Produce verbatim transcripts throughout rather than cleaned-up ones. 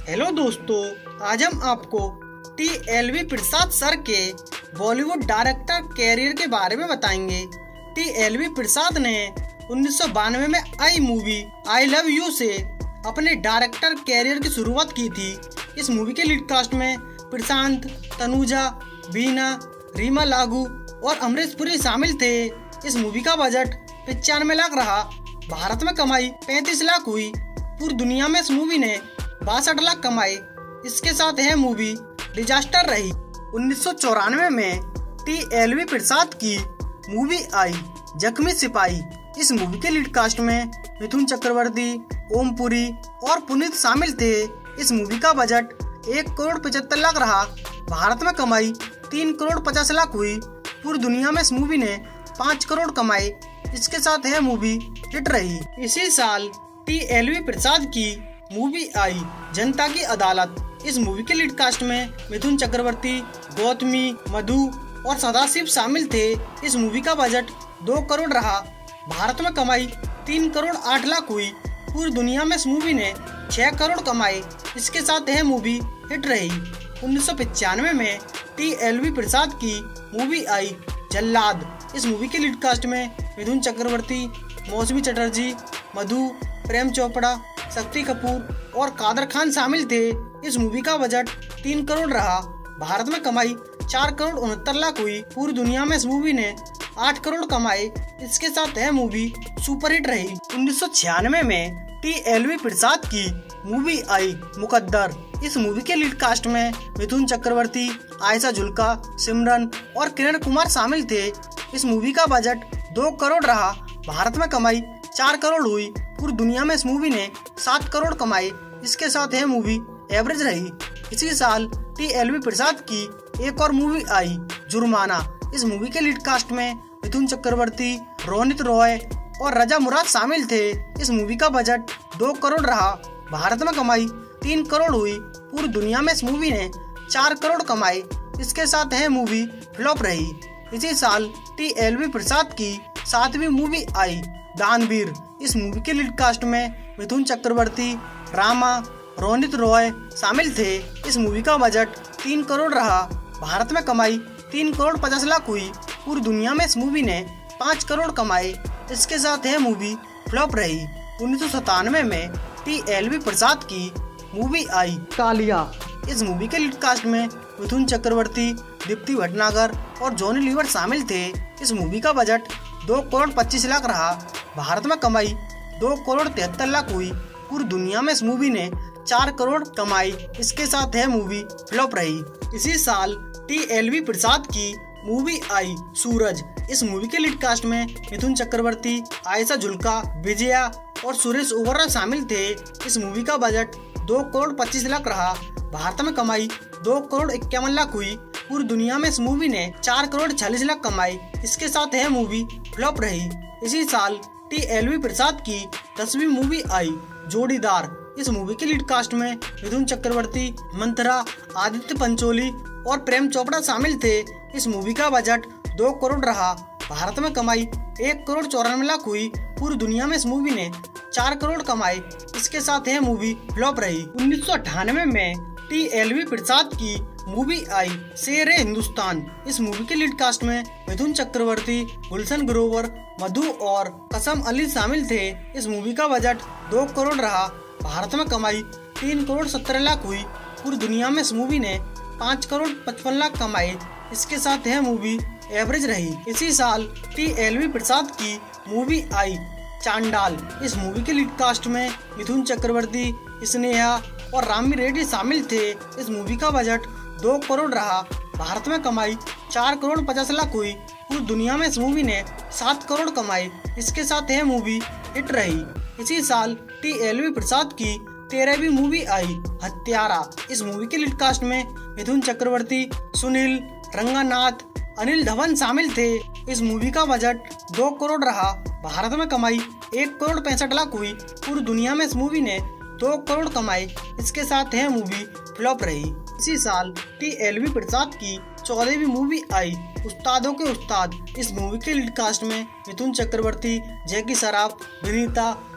Hello दोस्तों, आज हम आपको T L V Prasad sir के बॉलीवुड डायरेक्टर कैरियर के बारे में बताएंगे। टी एल वी प्रसाद ने उन्नीस सौ बानवे में आई मूवी आई लव यू से अपने डायरेक्टर कैरियर की शुरुआत की थी। इस मूवी के लीड कास्ट में प्रशांत, तनुजा, बीना, रीमा लागू और अमरीश पुरी शामिल थे। इस मूवी का बजट पचानवे लाख रहा। भारत में कमाई पैंतीस लाख हुई। पूरी दुनिया में इस मूवी ने बासठ लाख कमाए। इसके साथ यह मूवी डिजास्टर रही। उन्नीस सौ चौरानवे में टी एल वी प्रसाद की मूवी आई जख्मी सिपाही। इस मूवी के लीड कास्ट में मिथुन चक्रवर्ती, ओम पुरी और पुनीत शामिल थे। इस मूवी का बजट एक करोड़ पचहत्तर लाख रहा। भारत में कमाई तीन करोड़ पचास लाख हुई। पूरी दुनिया में इस मूवी ने पाँच करोड़ कमाए। इसके साथ यह मूवी हिट रही। इसी साल टी एल वी प्रसाद की मूवी आई जनता की अदालत। इस मूवी के लीड कास्ट में मिथुन चक्रवर्ती, गौतमी, मधु और सदाशिव शामिल थे। इस मूवी का बजट दो करोड़ रहा। भारत में कमाई तीन करोड़ आठ लाख हुई। पूरी दुनिया में इस मूवी ने छह करोड़ कमाए। इसके साथ यह मूवी हिट रही। उन्नीस सौ पचानवे में टी एल वी प्रसाद की मूवी आई जल्लाद। इस मूवी के लीड कास्ट में मिथुन चक्रवर्ती, मौसमी चटर्जी, मधु, प्रेम चोपड़ा, शक्ति कपूर और कादर खान शामिल थे। इस मूवी का बजट तीन करोड़ रहा। भारत में कमाई चार करोड़ उनहत्तर लाख हुई। पूरी दुनिया में इस मूवी ने आठ करोड़ कमाए। इसके साथ यह मूवी सुपरहिट रही। उन्नीस सौ छियानवे में टी एल वी प्रसाद की मूवी आई मुकद्दर। इस मूवी के लीड कास्ट में मिथुन चक्रवर्ती, आयशा जुल्का, सिमरन और किरण कुमार शामिल थे। इस मूवी का बजट दो करोड़ रहा। भारत में कमाई चार करोड़ हुई। पूरी दुनिया में इस मूवी ने सात करोड़ कमाए। इसके साथ यह मूवी एवरेज रही। इसी साल टी एल वी प्रसाद की एक और मूवी आई जुर्माना। इस मूवी के लीड कास्ट में मिथुन चक्रवर्ती, रोनित रॉय और रजा मुराद शामिल थे। इस मूवी का बजट दो करोड़ रहा। भारत में कमाई तीन करोड़ हुई। पूरी दुनिया में इस मूवी ने चार करोड़ कमाए। इसके साथ यह मूवी फ्लॉप रही। इसी साल टी एल वी प्रसाद की सातवीं मूवी आई दानवीर। इस मूवी के लीड कास्ट में मिथुन चक्रवर्ती, रामा, रोनित रॉय शामिल थे। इस मूवी का बजट तीन करोड़ रहा। भारत में कमाई तीन करोड़ पचास लाख हुई। पूरी दुनिया में इस मूवी ने पाँच करोड़ कमाए। इसके साथ यह मूवी फ्लॉप रही। उन्नीस सौ सतानवे में टी एल वी प्रसाद की मूवी आई कालिया। इस मूवी के लीड कास्ट में मिथुन चक्रवर्ती, दीप्ति भटनागर और जॉनी लीवर शामिल थे। इस मूवी का बजट दो करोड़ पच्चीस लाख रहा। भारत में कमाई दो करोड़ तिहत्तर लाख हुई। पूरी दुनिया में इस मूवी ने चार करोड़ कमाई। इसके साथ यह मूवी फ्लॉप रही। इसी साल टी एल वी प्रसाद की मूवी आई सूरज। इस मूवी के लीड कास्ट में मिथुन चक्रवर्ती, आयशा जुल्का, विजया और सुरेश ओबेरॉय शामिल थे। इस मूवी का बजट दो करोड़ पच्चीस लाख रहा। भारत में कमाई दो करोड़ इक्यावन लाख हुई। पूरी दुनिया में इस मूवी ने चार करोड़ छियालीस लाख कमाए। इसके साथ यह मूवी फ्लॉप रही। इसी साल टी एल वी प्रसाद की दसवीं मूवी आई जोड़ीदार। इस मूवी के लीड कास्ट में मिथुन चक्रवर्ती, मंथरा, आदित्य पंचोली और प्रेम चोपड़ा शामिल थे। इस मूवी का बजट दो करोड़ रहा। भारत में कमाई एक करोड़ चौरानवे लाख हुई। पूरी दुनिया में इस मूवी ने चार करोड़ कमाए। इसके साथ यह मूवी फ्लॉप रही। उन्नीस सौ अट्ठानवे में टी एल वी प्रसाद की मूवी आई शेर ए हिंदुस्तान। इस मूवी के लीड कास्ट में मिथुन चक्रवर्ती, गुलशन ग्रोवर, मधु और कसम अली शामिल थे। इस मूवी का बजट दो करोड़ रहा। भारत में कमाई तीन करोड़ सत्तर लाख हुई। पूरी दुनिया में इस मूवी ने पाँच करोड़ पचपन लाख कमाए। इसके साथ यह मूवी एवरेज रही। इसी साल टी एल वी प्रसाद की मूवी आई चांडाल। इस मूवी के लीड कास्ट में मिथुन चक्रवर्ती, स्नेहा और रामी रेड्डी शामिल थे। इस मूवी का बजट दो करोड़ रहा। भारत में कमाई चार करोड़ पचास लाख हुई। पूरी दुनिया में इस मूवी ने सात करोड़ कमाए। इसके साथ यह मूवी हिट रही। इसी साल टी एल वी प्रसाद की तेरहवीं मूवी आई हत्यारा। इस मूवी के लीड कास्ट में मिथुन चक्रवर्ती, सुनील, रंगानाथ, अनिल धवन शामिल थे। इस मूवी का बजट दो करोड़ रहा। भारत में कमाई एक करोड़ पैंसठ लाख हुई। पूरी दुनिया में इस मूवी ने दो करोड़ कमाए। इसके साथ यह मूवी फ्लॉप रही। इसी साल टी एल वी प्रसाद की चौदहवीं मूवी आई उस्तादों के उस्ताद। इस मूवी के लीड कास्ट में मिथुन चक्रवर्ती, जैकी श्रॉफ, विनीता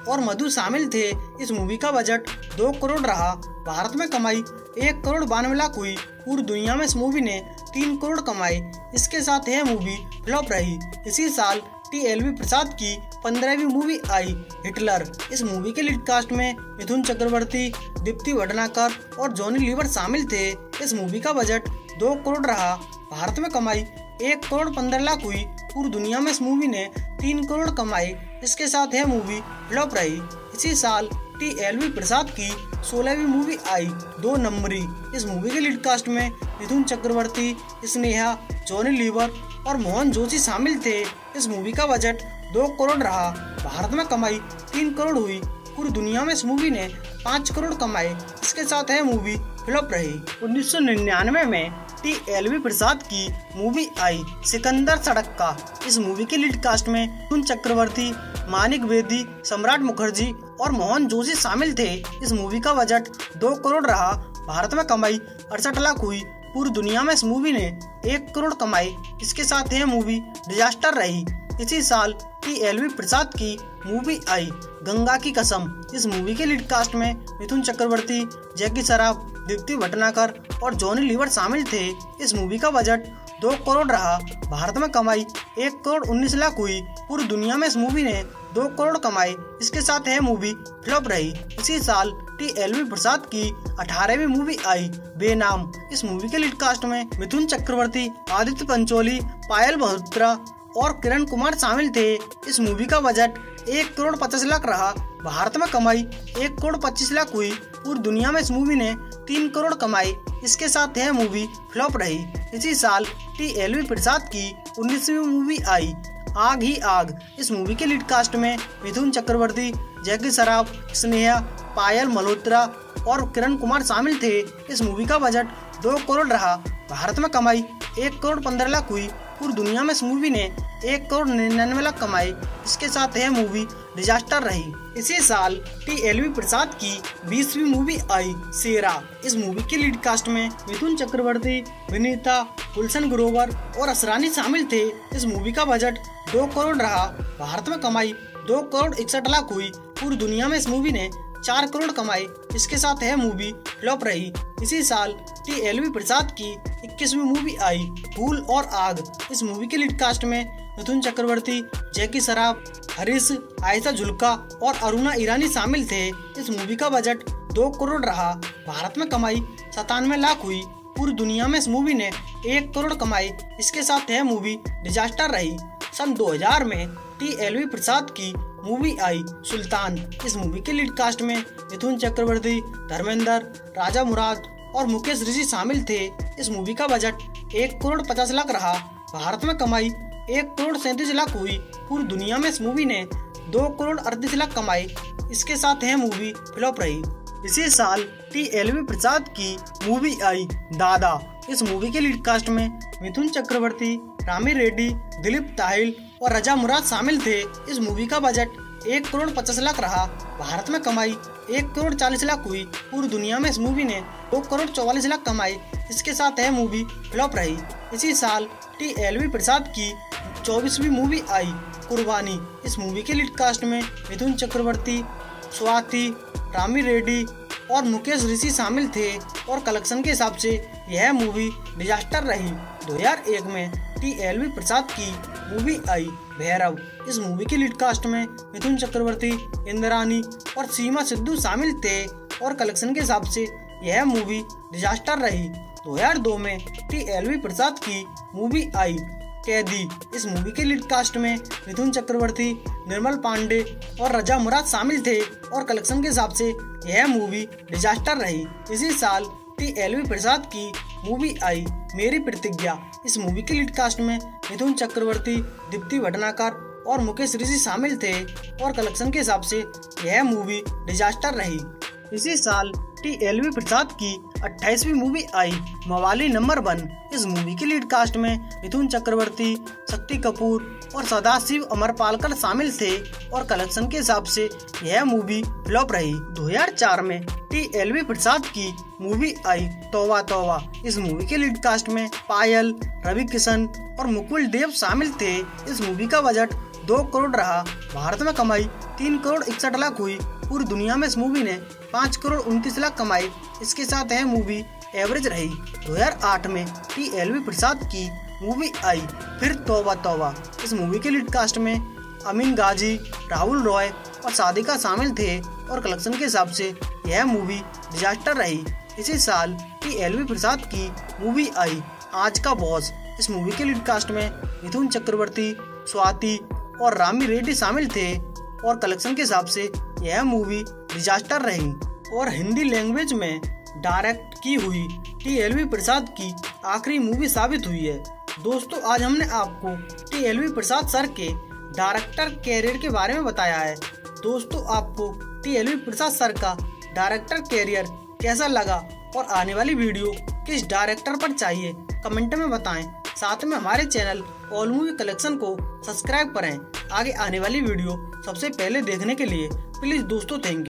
और मधु शामिल थे। इस मूवी का बजट दो करोड़ रहा। भारत में कमाई एक करोड़ बानवे लाख हुई। पूरी दुनिया में इस मूवी ने तीन करोड़ कमाए। इसके साथ यह मूवी फ्लॉप रही। इसी साल टी एल वी प्रसाद की पंद्रहवीं मूवी आई, हिटलर। इस मूवी के लीड कास्ट में मिथुन चक्रवर्ती, दीप्ति भटनागर और जॉनी लीवर शामिल थे। इस मूवी का बजट दो करोड़ रहा। भारत में कमाई एक करोड़ पंद्रह लाख हुई। पूरी दुनिया में इस मूवी ने तीन करोड़ कमाए। इसके साथ यह मूवी फ्लॉप रही। इसी साल टी एल वी प्रसाद की सोलहवीं मूवी आई, दो नंबरी। इस मूवी के लीड कास्ट में मिथुन चक्रवर्ती, स्नेहा, जॉनी लीवर और मोहन जोशी शामिल थे। इस मूवी का बजट दो करोड़ रहा। भारत में कमाई तीन करोड़ हुई। पूरी दुनिया में इस मूवी ने पाँच करोड़ कमाए। इसके साथ यह मूवी फ्लॉप रही। उन्नीस सौ निन्यानवे में टी एल वी प्रसाद की मूवी आई, सिकंदर सड़क का। इस मूवी के लीड कास्ट में मिथुन चक्रवर्ती, मानिक बेदी, सम्राट मुखर्जी और मोहन जोशी शामिल थे। इस मूवी का बजट दो करोड़ रहा। भारत में कमाई अड़सठ लाख हुई। पूरी दुनिया में इस मूवी ने एक करोड़ कमाए। इसके साथ यह मूवी डिजास्टर रही। इसी साल टी एल वी प्रसाद की मूवी आई, गंगा की कसम। इस मूवी के लीड कास्ट में मिथुन चक्रवर्ती, जैकी श्रॉफ, दीप्ति भटनागर और जॉनी लीवर शामिल थे। इस मूवी का बजट दो करोड़ रहा। भारत में कमाई एक करोड़ उन्नीस लाख हुई। पूरी दुनिया में इस मूवी ने दो करोड़ कमाए। इसके साथ यह मूवी फ्लॉप रही। इसी साल टी एल वी प्रसाद की अठारहवीं मूवी आई, बेनाम। इस मूवी के लीड कास्ट में मिथुन चक्रवर्ती, आदित्य पंचोली, पायल मल्होत्रा और किरण कुमार शामिल थे। इस मूवी का बजट एक करोड़ पचास लाख रहा। भारत में कमाई एक करोड़ पच्चीस लाख हुई। पूरी दुनिया में इस मूवी ने तीन करोड़ कमाए। इसके साथ यह मूवी फ्लॉप रही। इसी साल टी एल वी प्रसाद की उन्नीसवीं मूवी आई, आग ही आग। इस मूवी के लीड कास्ट में मिथुन चक्रवर्ती, जैकी श्रॉफ, स्नेहा, पायल मल्होत्रा और किरण कुमार शामिल थे। इस मूवी का बजट दो करोड़ रहा। भारत में कमाई एक करोड़ पंद्रह लाख हुई। पूरी दुनिया में इस मूवी ने एक करोड़ निन्यानवे लाख कमाए। इसके साथ यह मूवी डिजास्टर रही। इसी साल टी एल वी प्रसाद की बीसवीं मूवी आई, शेरा। इस मूवी के लीड कास्ट में मिथुन चक्रवर्ती, विनीता, गुलशन ग्रोवर और असरानी शामिल थे। इस मूवी का बजट दो करोड़ रहा। भारत में कमाई दो करोड़ इकसठ लाख हुई। पूरी दुनिया में इस मूवी ने चार करोड़ कमाए। इसके साथ यह मूवी फ्लॉप रही। इसी साल टी एल वी प्रसाद की इक्कीसवीं मूवी आई, फूल और आग। इस मूवी के लीड कास्ट में मिथुन चक्रवर्ती, जैकी श्रॉफ, हरीश, आयशा जुल्का और अरुणा ईरानी शामिल थे। इस मूवी का बजट दो करोड़ रहा। भारत में कमाई सतानवे लाख हुई। पूरी दुनिया में इस मूवी ने एक करोड़ कमाए। इसके साथ यह मूवी डिजास्टर रही। सन दो हज़ार में टी एल वी प्रसाद की मूवी आई, सुल्तान। इस मूवी के लीड कास्ट में मिथुन चक्रवर्ती, धर्मेंद्र, राजा मुराद और मुकेश ऋषि शामिल थे। इस मूवी का बजट एक करोड़ पचास लाख रहा। भारत में कमाई एक करोड़ सैंतीस लाख हुई। पूरी दुनिया में इस मूवी ने दो करोड़ अड़तीस लाख कमाए। इसके साथ यह मूवी फ्लॉप रही। इसी साल टी एल वी प्रसाद की मूवी आई, दादा। इस मूवी के लीड कास्ट में मिथुन चक्रवर्ती, रामी रेड्डी, दिलीप ताहिल और रजा मुराद शामिल थे। इस मूवी का बजट एक करोड़ पचास लाख रहा। भारत में कमाई एक करोड़ चालीस लाख हुई। पूरी दुनिया में इस मूवी ने दो करोड़ चौवालीस लाख कमाए। इसके साथ यह मूवी फ्लॉप रही। इसी साल टी एल वी प्रसाद की चौबीसवीं मूवी आई, कुर्बानी। इस मूवी के लीड कास्ट में मिथुन चक्रवर्ती, स्वाति, रामी रेड्डी और मुकेश ऋषि शामिल थे और कलेक्शन के हिसाब से यह मूवी डिजास्टर रही। दो हज़ार एक में टी एल वी प्रसाद की मूवी आई, भैरव। इस मूवी के लीड कास्ट में मिथुन चक्रवर्ती, इंद्रानी और सीमा सिद्धू शामिल थे और कलेक्शन के हिसाब से यह मूवी डिजास्टर रही। दो हज़ार दो में टी एल वी प्रसाद की मूवी आई, कैदी। इस मूवी के लीड कास्ट में मिथुन चक्रवर्ती, निर्मल पांडे और रजा मुराद शामिल थे और कलेक्शन के हिसाब से यह मूवी डिजास्टर रही। इसी साल टी एल वी प्रसाद की मूवी आई, मेरी प्रतिज्ञा। इस मूवी के लीड कास्ट में मिथुन चक्रवर्ती, दीप्ति भटनागर और मुकेश ऋषि शामिल थे और कलेक्शन के हिसाब से यह मूवी डिजास्टर रही। इसी साल टी एल वी प्रसाद की अट्ठाईसवीं मूवी आई, मवाली नंबर वन। इस मूवी के लीड कास्ट में मिथुन चक्रवर्ती, शक्ति कपूर और सदाशिव अमरपालकर शामिल थे और कलेक्शन के हिसाब से यह मूवी फ्लॉप रही। दो हज़ार चार में टी एल वी प्रसाद की मूवी आई, तौबा तौबा। इस मूवी के लीड कास्ट में पायल, रवि किशन और मुकुल देव शामिल थे। इस मूवी का बजट दो करोड़ रहा। भारत में कमाई तीन करोड़ इकसठ लाख हुई। पूरी दुनिया में इस मूवी ने पाँच करोड़ उनतीस लाख कमाई। इसके साथ यह मूवी एवरेज रही। दो हज़ार आठ में टी एल वी प्रसाद की मूवी आई फिर तौबा तौबा। इस मूवी के लीड कास्ट में अमीन गाजी, राहुल रॉय और सादिका शामिल थे और कलेक्शन के हिसाब से यह मूवी डिजास्टर रही। इसी साल टी एल वी प्रसाद की मूवी आई आज का बॉस। इस मूवी के लीड कास्ट में मिथुन चक्रवर्ती, स्वाति और रामी रेड्डी शामिल थे और कलेक्शन के हिसाब से यह मूवी डिजास्टर रही और हिंदी लैंग्वेज में डायरेक्ट की हुई टी एल वी प्रसाद की आखिरी मूवी साबित हुई है। दोस्तों, आज हमने आपको T L V Prasad sir के डायरेक्टर कैरियर के बारे में बताया है। दोस्तों, आपको T L V Prasad sir का डायरेक्टर कैरियर कैसा लगा और आने वाली वीडियो किस डायरेक्टर पर चाहिए कमेंट में बताएं। साथ में हमारे चैनल ऑल मूवी कलेक्शन को सब्सक्राइब करें। आगे आने वाली वीडियो सबसे पहले देखने के लिए प्लीज दोस्तों थैंक यू।